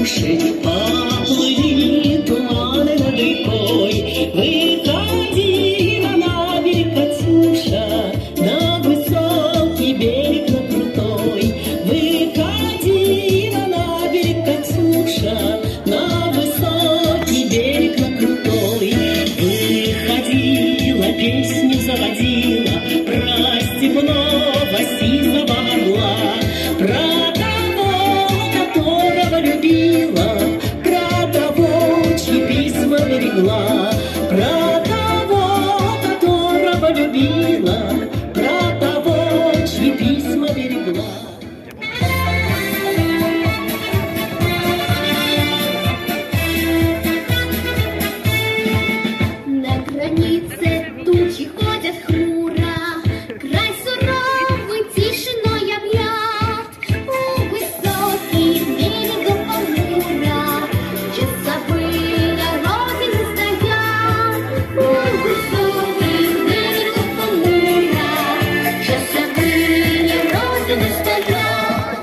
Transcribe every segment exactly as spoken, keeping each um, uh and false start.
души, поплыли туманы над рекой. Выходила на берег Катюша, на высокий берег, на крутой. Выходила на берег Катюша, на высокий берег, на крутой. Выходила, песню заводила про степного сизого орла, про того, которого любила, про того, чьи письма берегла, про того, которого любила, про того, чьи письма берегла. На границе тучи ходят хмуро, край суровый тишиной объят. У высоких берегов понуро часовые родины стоят. У высоких берегов понуро часовые родины стоят.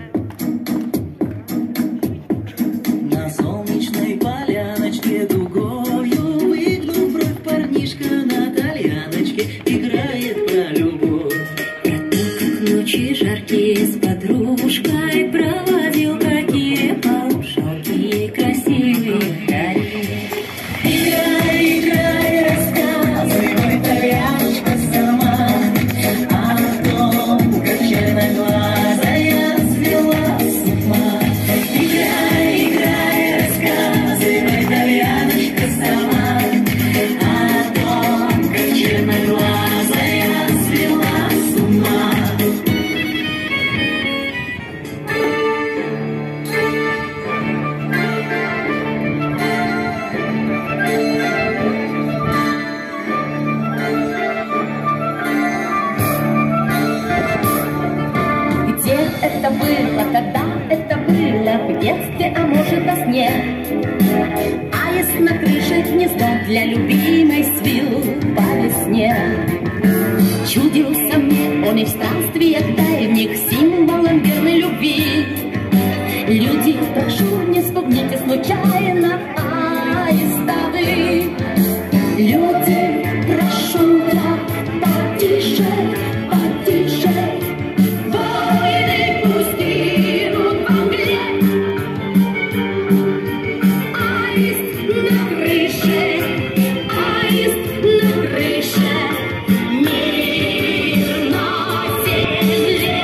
На солнечной поляночке дугою выгнул бровь парнишка на тальяночке, играет про любовь. Про то, как ночи жаркие с подружкой проводил, какие полушалки красивые вдали. Играй, играй, рассказывай, тальяночка сама, о том, как черноглазая свела с ума. Играй, играй, рассказывай, тальяночка сама, о том, как черноглазая свела с ума. Где это было, когда это было, в детстве, а может во сне? Аист на крыше гнездо для любимой свил по весне. Чудился мне он и в странствиях дальних символом верной любви. Люди, прошу, не спугните случайно аиста вы. Люди, прошу, так, потише, потише. Войны пусть гинут во мгле. Аист на крыше, аист на крыше, мир на земле.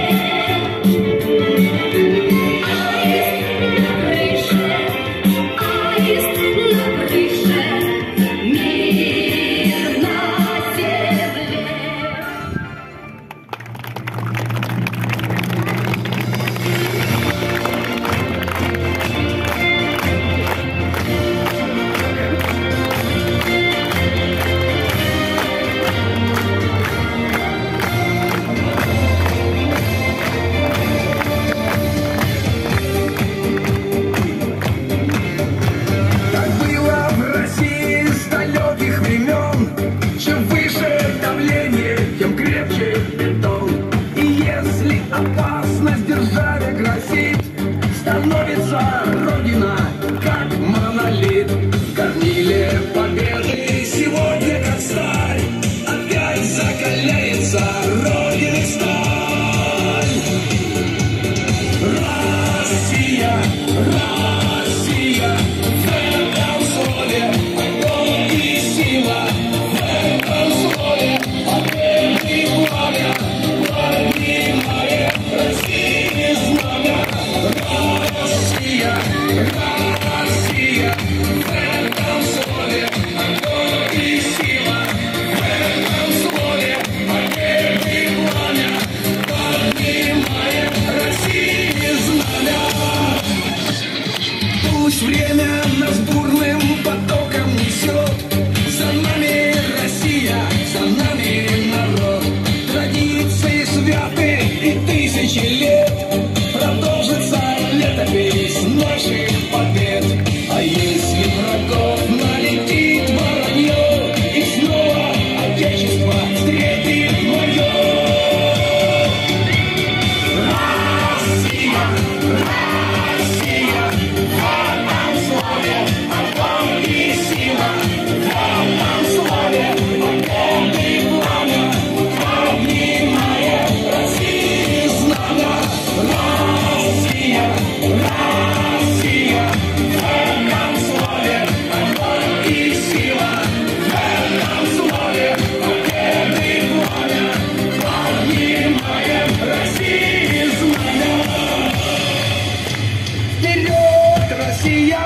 Аист на крыше, аист на крыше, мир на земле. Так было в России с далеких времен. Чем выше давление, тем крепче бетон. И если опасность державе грозит, становится Родина как монолит. В горниле победы сегодня как сталь, опять закаляется Родина сталь. Россия, Россия, в этом слове огонь и сила, в этом слове огонь и пламя, поднимает России знамя. Россия, Россия, в этом слове огонь и сила, в этом слове огонь и пламя, поднимает России знамя. Пусть время нас бурным потоком несет, за нами Россия, за нами народ. Традиции святы и тысячи лет, продолжится летопись наших побед. А если врагов налетит воронье, и снова Отечество встретит мое. Россия, Россия, Россия!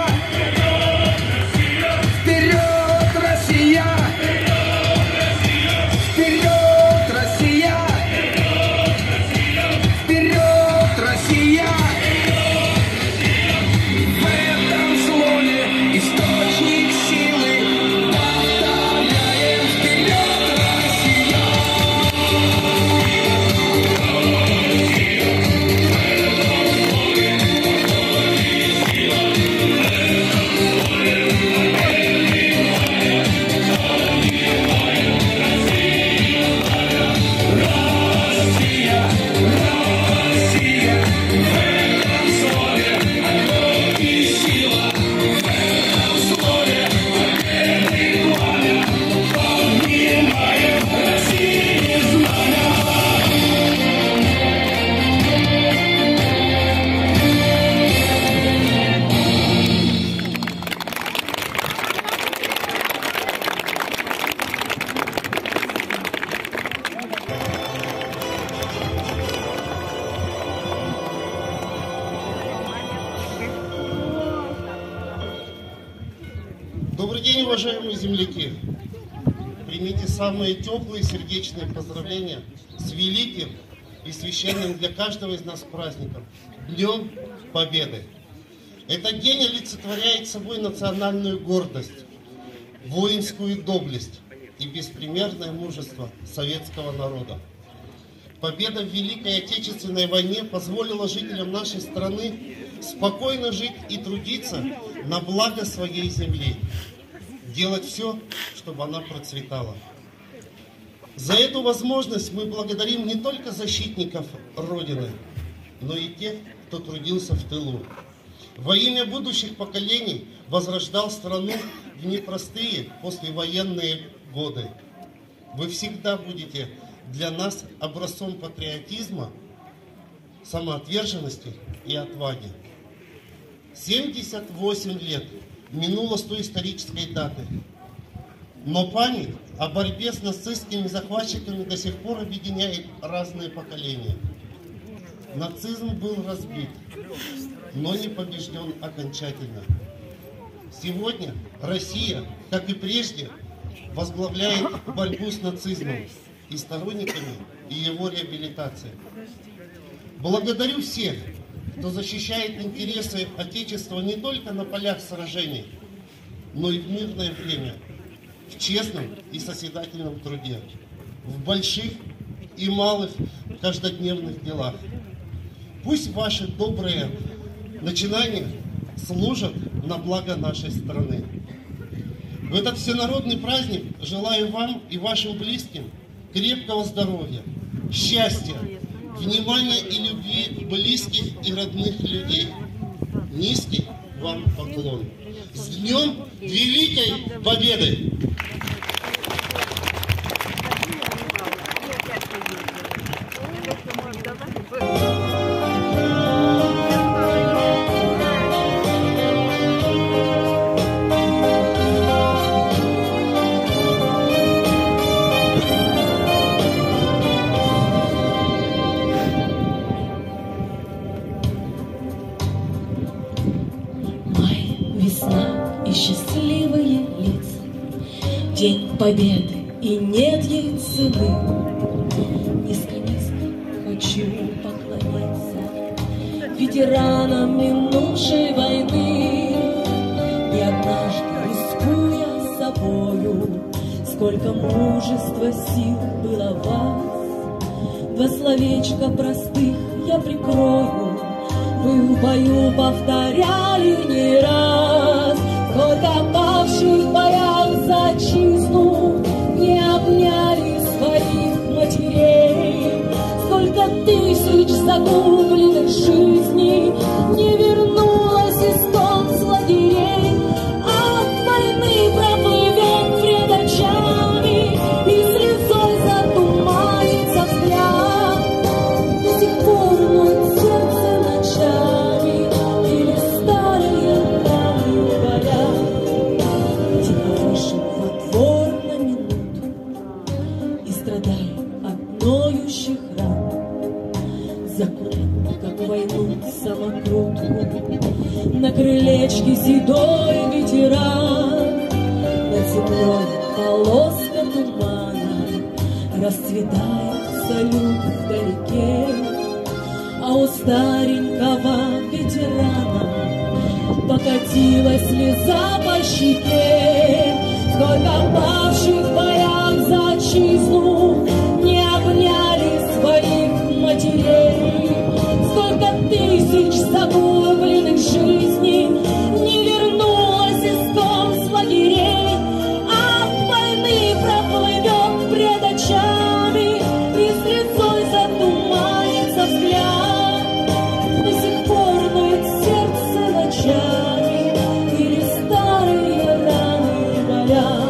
Вперед, Россия! Вперед, Россия! Вперед, Россия! В этом слоне источник силы. Повторяем: вперед, Россия! Добрый день, уважаемые земляки! Примите самые теплые сердечные поздравления с великим и священным для каждого из нас праздником – Днем Победы. Этот день олицетворяет собой национальную гордость, воинскую доблесть и беспримерное мужество советского народа. Победа в Великой Отечественной войне позволила жителям нашей страны спокойно жить и трудиться на благо своей земли, делать все, чтобы она процветала. За эту возможность мы благодарим не только защитников Родины, но и тех, кто трудился в тылу. Во имя будущих поколений возрождал страну в непростые послевоенные годы. Вы всегда будете для нас образцом патриотизма, самоотверженности и отваги. семьдесят восемь лет минуло с той исторической даты, но память о борьбе с нацистскими захватчиками до сих пор объединяет разные поколения. Нацизм был разбит, но не побежден окончательно. Сегодня Россия, как и прежде, возглавляет борьбу с нацизмом и сторонниками и его реабилитации. Благодарю всех, кто защищает интересы Отечества не только на полях сражений, но и в мирное время, в честном и созидательном труде, в больших и малых каждодневных делах. Пусть ваши добрые начинания служат на благо нашей страны. В этот всенародный праздник желаю вам и вашим близким крепкого здоровья, счастья, внимания и любви близких и родных людей. Низкий вам поклон. С Днем Великой Победы! Счастливые лица, день победы, и нет ей цены. Низко-низко хочу поклониться ветеранам минувшей войны. И однажды, рискуя собою, сколько мужества, сил было в вас, два словечка простых я прикрою. Вы в бою повторяли не раз, сколько павших в боях за отчизну не обняли своих матерей, сколько тысяч загубленных жизней не вернулось из концлагерей. От войны проплывет пред очами, и слезой затуманится взгляд. До сих пор мой сердце ночами или старые раны болят. Тихо вышел во двор на минуту и страдая от ноющих ран, закурил, как войну, самокрутку крылечке седой ветеран, над землей полоска тумана, расцветает салют вдалеке, а у старенького ветерана покатилась слеза по щеке. Сколько павших в боях за отчизну не обняли своих матерей, сколько тысяч загубленных жизней не вернулось из концлагерей. От войны проплывет пред очами, и слезой затуманится взгляд. До сих пор ноет сердце ночами, или старые раны болят.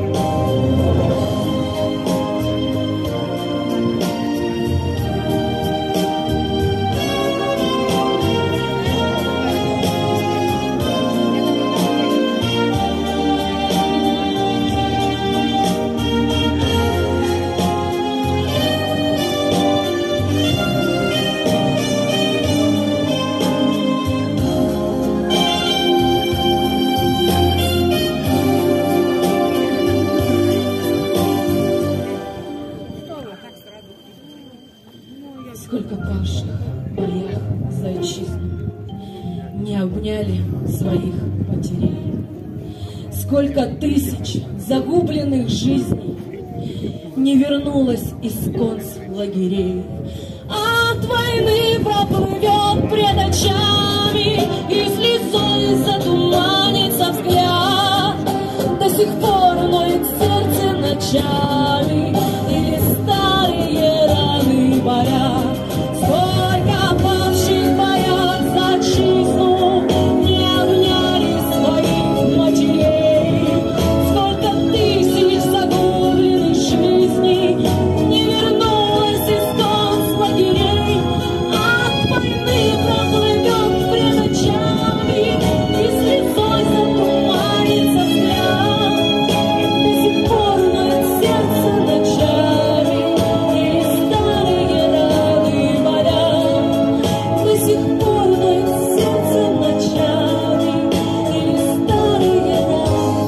Сколько павших в боях за отчизну не обняли своих матерей, сколько тысяч загубленных жизней не вернулось из концлагерей. От войны проплывет пред очами, и слезой затуманится взгляд. До сих пор ноет сердце ночами, или старые раны болят. Сколько павших в боях за отчизну не обняли своих матерей, сколько тысяч загубленных жизней не вернулось из концлагерей. От войны проплывет пред очами, и слезой затуманится взгляд. До сих пор ноет сердце ночами, или старые раны болят. До сих пор ноет сердце ночами, или старые раны.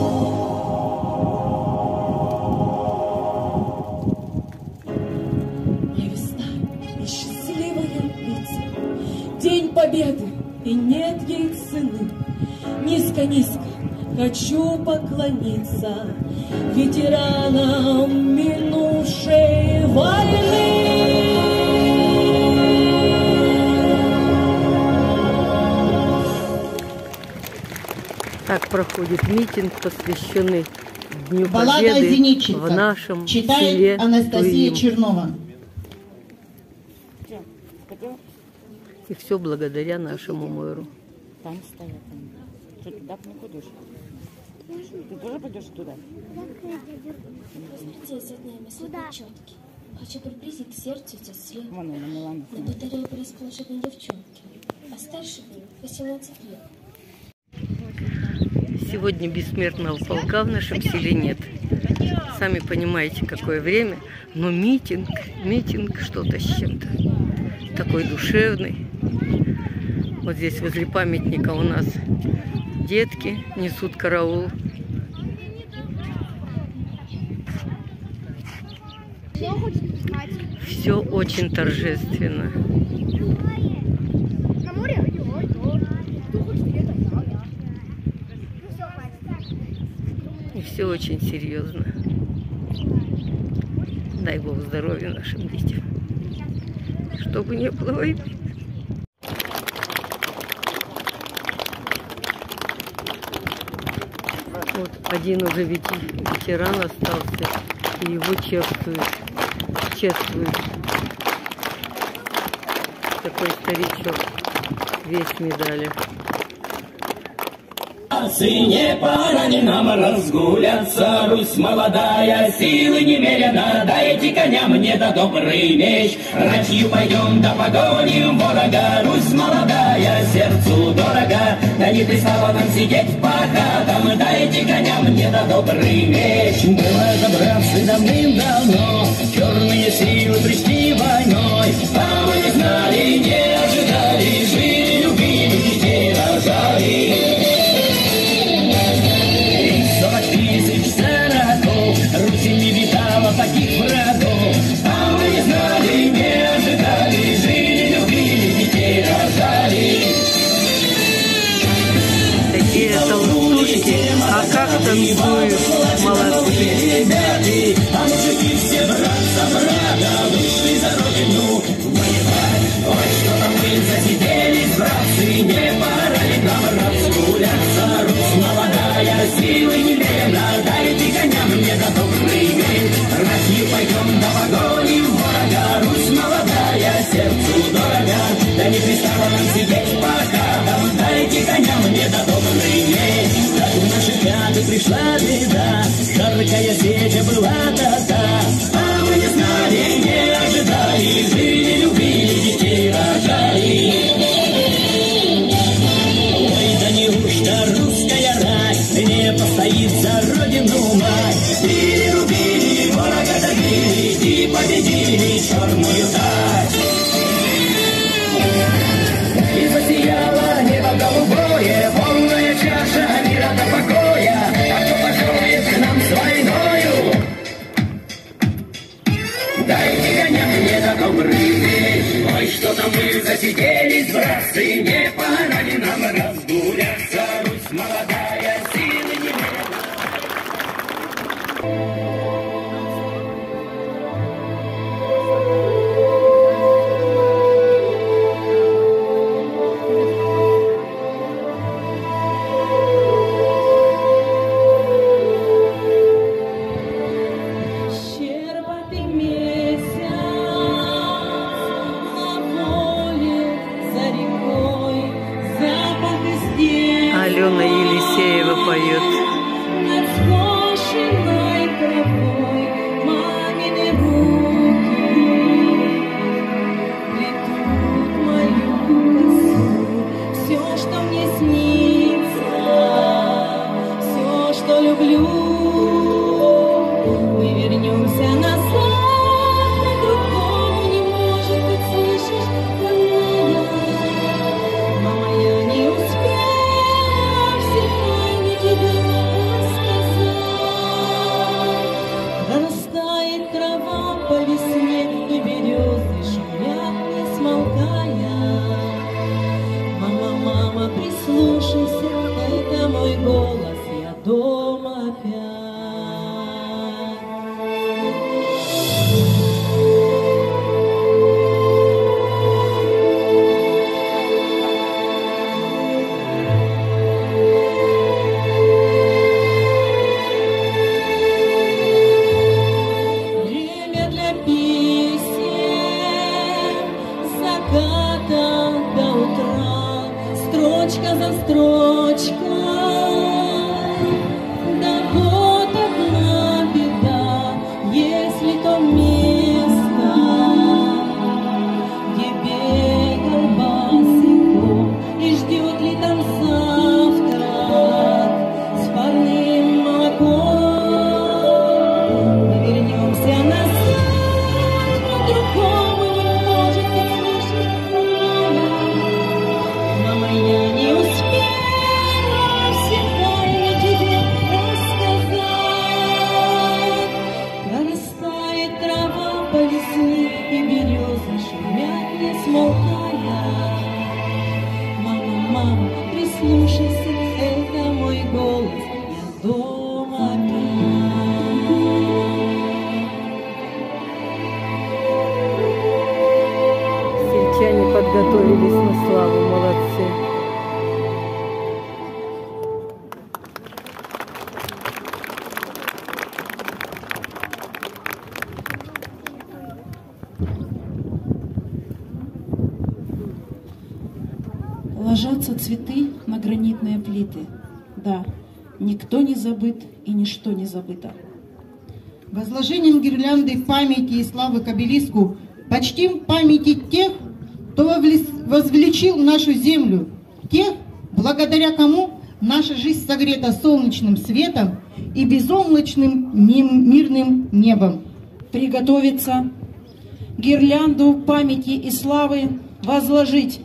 Моя весна и счастливая птица, день победы, и нет ей цены. Низко-низко хочу поклониться ветеранам минувшей войны. Так проходит митинг, посвященный Дню Баллада Победы «Зенитчица». в нашем Читает селе Анастасия Туим. Чернова. И все благодаря нашему мэру. Там стоят. Там. Что, туда не ходишь? Ты тоже пойдешь туда? Хочу приблизить к сердцу тебя след. Вон она, Милана. На батарее расположенной девчонки, а старше был восемнадцать лет. Сегодня бессмертного полка в нашем селе нет. Сами понимаете, какое время, но митинг, митинг что-то с чем-то. Такой душевный. Вот здесь возле памятника у нас детки несут караул. Все очень торжественно. И все очень серьезно. Дай Бог здоровья нашим детям. Чтобы не было войны. Вот один уже ветеран остался, и его чествуют. Чествуют. Такой старичок, весь в медалях. Не пора ли нам разгуляться, Русь молодая, силы немерено, дайте коня мне да добрый меч, ратью пойдем да погоним ворога, Русь молодая, сердцу дорога, да не пристало нам сидеть по хатам, дайте коня мне да добрый меч. Было это, братцы, давным-давно, черные силы пришли войной, а мы не знали, не ожидали, жили, любили, детей рожали. И это вот слушайте, а как танцуют молодцы. А мужики все брат за брата вышли за родину воевать. Ой, что там мы засиделись, братцы, не пора ли нам разгуляться? Русь молодая, силы немерено, дайте коням мне за добрый мир. Россию пойдем до погони ворога, Русь молодая, сердцу дорога. Да не пристало нам сидеть пока, там дайте коням мне за добрый мир. Так в наши пяты пришла беда, жаркая сеча была та-та. А мы не знали, не ожидали, жили, любили, детей рожали. Ой, да неужто русская рать не постоит за родину мать? Били, рубили, ворога добили и победили черную тать. И засияло небо голубое, полная чаша мира до покоя. А кто пожелает к нам с войною, дайте коням мне за добрый день. Ой, что там мы засиделись, братцы, не пора ли нам разгуляться? Русь молодая, силы немерено. Щербатый месяц на поле за рекой, запах из детства. Алена Елисеева поет. Над скошенной травой мамины руки плетут мою косу. Все, что мне снится, все, что люблю. Мы вернемся назад, по-другому не может быть, слышишь, родная? Мама, я не успела все тайны тебе рассказать. Да растает трава по весне, и березы шумят, не смолкая. Мама, мама, прислушайся, это мой голос, я дома опять. Время для песен, с заката до утра, строчка за строчкой. Да вот одна беда, если то место, где бегал босиком, и ждет ли там завтрак с парным молоком. Мы вернемся назад, по-другому не может быть, слышишь, родная? Мама, я не успела все тайны тебе рассказать. Прорастает трава по весне, и березы шумят, не смолкая. Мама, мама, прислушайся, это мой голос, я дома опять. Сельчане подготовились на славу, молодцы. Ложатся цветы на гранитные плиты. Да, никто не забыт и ничто не забыто. Возложением гирлянды памяти и славы к обелиску почтим памяти тех, кто возвеличил нашу землю, тех, благодаря кому наша жизнь согрета солнечным светом и безоблачным мирным небом. Приготовиться, гирлянду памяти и славы возложить.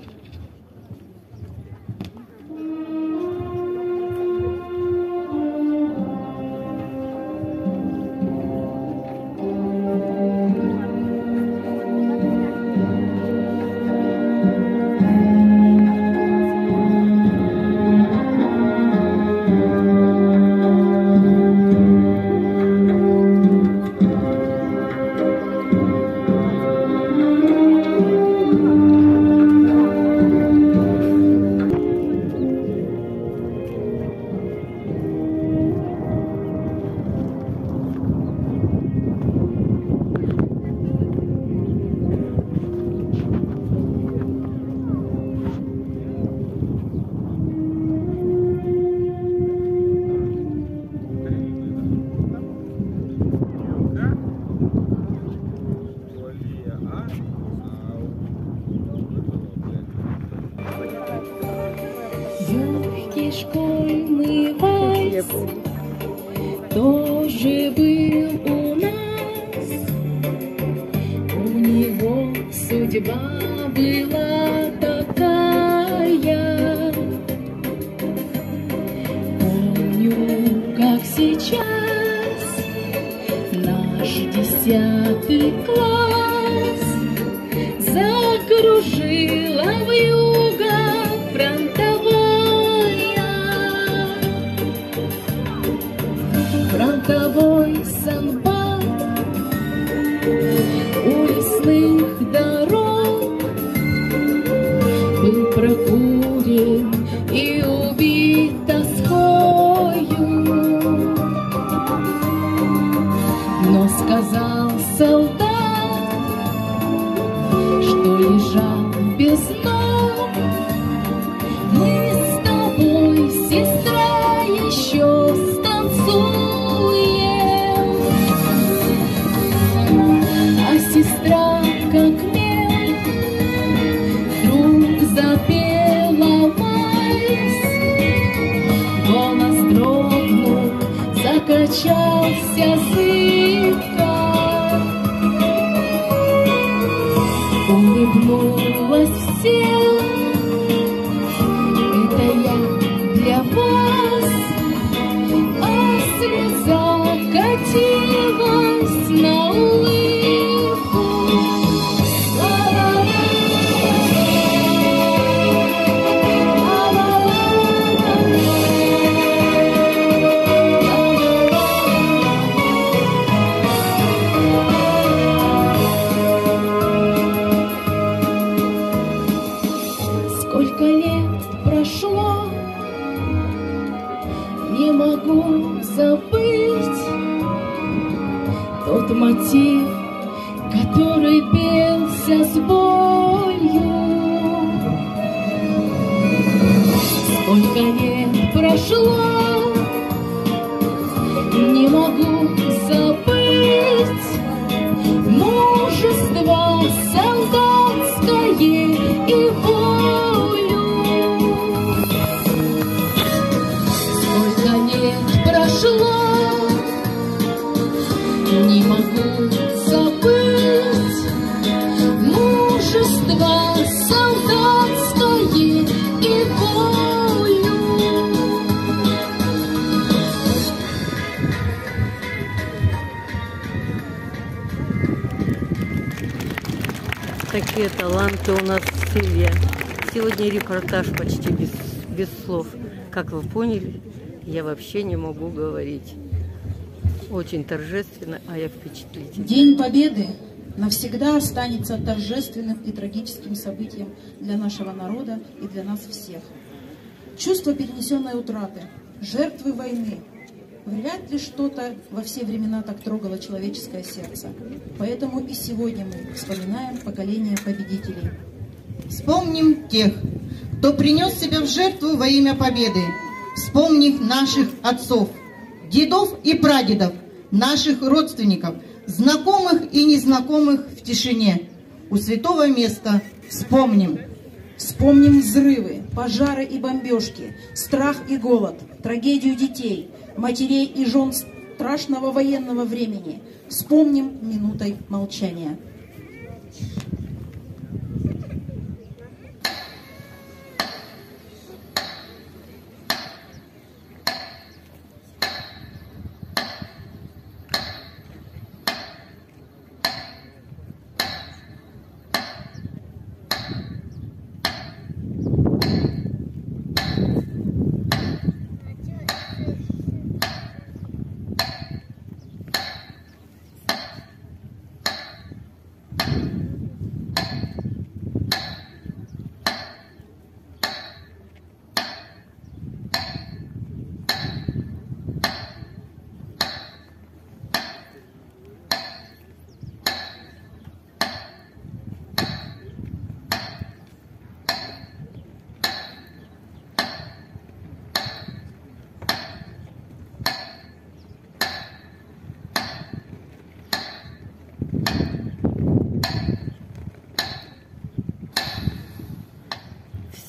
школьный вальс тоже был у нас. У него судьба была такая. Помню, как сейчас наш десятый класс закружила вьюга фронтовая. Фронтовой санбат у лесных дорог был прокурен и убит тоскою. Но сказал солдат, что лежал без ног: мы с тобой, сестра, еще станцуем. А сестра, как мел, вдруг запела вальс. Голос дрогнул, закачался зыбко. Улыбнулась всем: это я для вас. А слеза катилась на улыбку. Сколько лет прошло, не могу забыть тот мотив, который пелся с болью. Сколько лет прошло, не могу забыть мужество солдатское и волю. Сколько лет прошло, не могу забыть мужество солдатское и волю. Такие таланты у нас в селе. Сегодня репортаж почти без, без слов. Как вы поняли, я вообще не могу говорить. Очень торжественно, а я впечатлительна. День Победы навсегда останется торжественным и трагическим событием для нашего народа и для нас всех. Чувство перенесенной утраты, жертвы войны. Вряд ли что-то во все времена так трогало человеческое сердце. Поэтому и сегодня мы вспоминаем поколение победителей. Вспомним тех, кто принес себя в жертву во имя победы. Вспомним наших отцов, дедов и прадедов, наших родственников, знакомых и незнакомых в тишине. У святого места вспомним. Вспомним взрывы, пожары и бомбежки, страх и голод, трагедию детей, матерей и жен страшного военного времени. Вспомним минутой молчания.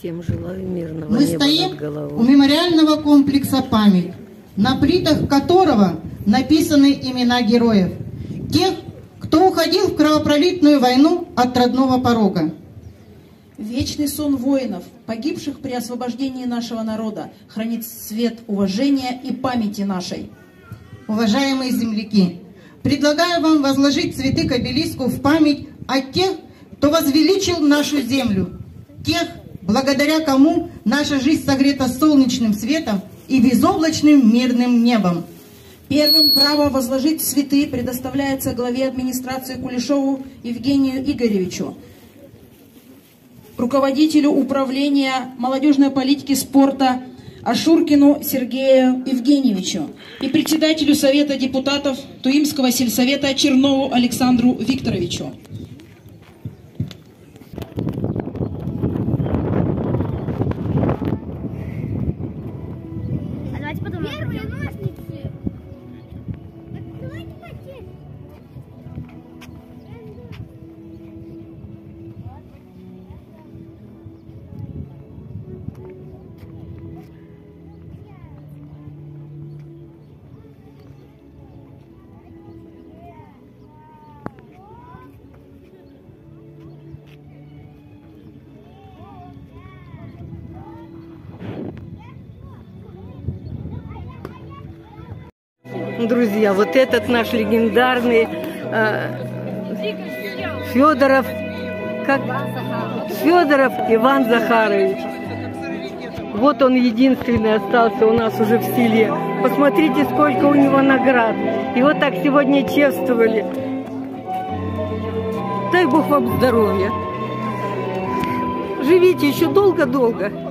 Всем желаю мирного Мы неба стоим над головой. у мемориального комплекса «Память», на плитах которого написаны имена героев, тех, кто уходил в кровопролитную войну от родного порога. Вечный сон воинов, погибших при освобождении нашего народа, хранит свет уважения и памяти нашей. Уважаемые земляки, предлагаю вам возложить цветы к обелиску в память о тех, кто возвеличил нашу землю, тех, благодаря кому наша жизнь согрета солнечным светом и безоблачным мирным небом. Первым право возложить цветы предоставляется главе администрации Кулешову Евгению Игоревичу, руководителю управления молодежной политики спорта Ашуркину Сергею Евгеньевичу и председателю Совета депутатов Туимского сельсовета Чернову Александру Викторовичу. Первые ножницы. Давайте потеть. Друзья, вот этот наш легендарный э, Федоров, как Федоров Иван Захарович. Вот он единственный остался у нас уже в селе. Посмотрите, сколько у него наград. И вот так сегодня чествовали. Дай Бог вам здоровья. Живите еще долго-долго.